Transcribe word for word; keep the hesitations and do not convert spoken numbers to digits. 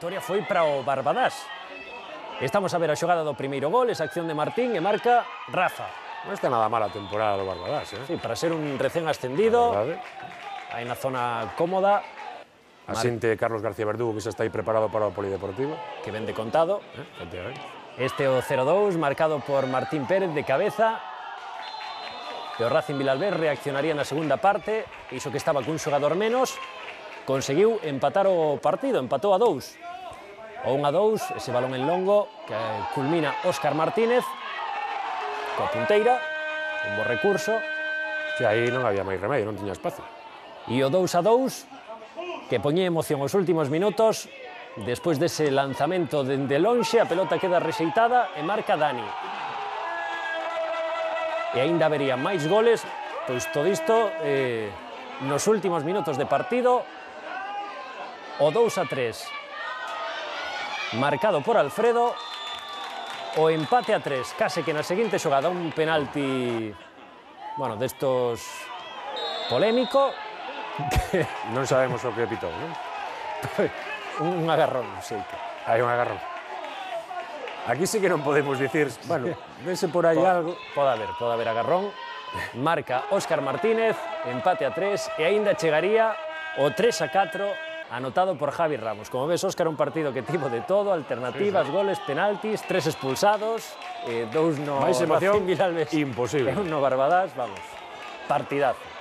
victoria foi para o Barbadás. Estamos a ver a xogada do primeiro gol, esa acción de Martín, e marca Rafa. Non está nada mal a temporada do Barbadás, eh? Sí, para ser un recén ascendido, aí na zona cómoda. Asinte Carlos García Verdugo, que xa está aí preparado para o Polideportivo. Que ven de contado. Eh, este o cero dous, marcado por Martín Pérez de cabeza. E o Racing Vilalbés reaccionaría na segunda parte, iso que estaba cun xogador menos, conseguiu empatar o partido, empatou a dous. O un a dous, ese balón en longo que culmina Óscar Martínez, coa punteira, un bo recurso. Que aí non había máis remedio, non tiña espacio. E o dous a dous, que poñía emoción os últimos minutos, despois dese lanzamento dende lonxe, a pelota queda rexeitada e marca Dani. E aínda habería máis goles, pois todo isto eh, nos últimos minutos de partido. O dous a tres, marcado por Alfredo. O empate a tres, case que na seguinte xogada un penalti, bueno, destos polémico. Non sabemos o que pitou, non? Un agarrón, sei que. Hai un agarrón. Aquí sí que non podemos dicir, bueno, vese por aí algo. Pode haber, pode haber agarrón. Marca Óscar Martínez, empate a tres, e aínda chegaría o tres a catro, anotado por Javi Ramos. Como ves, Óscar, un partido que tivo de todo, alternativas, sí, sí. Goles, penaltis, tres expulsados, eh, dous no máis emoción Racing Vilalbés, imposible. E un no Barbadás, vamos, partidazo.